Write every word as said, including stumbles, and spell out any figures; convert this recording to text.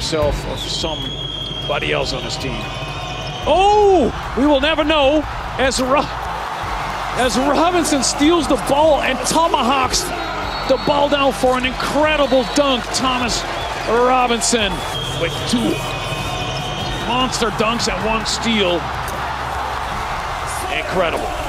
himself of somebody else on his team. Oh, we will never know as Ro as Robinson steals the ball and tomahawks the ball down for an incredible dunk. Thomas Robinson with two monster dunks and one steal. Incredible.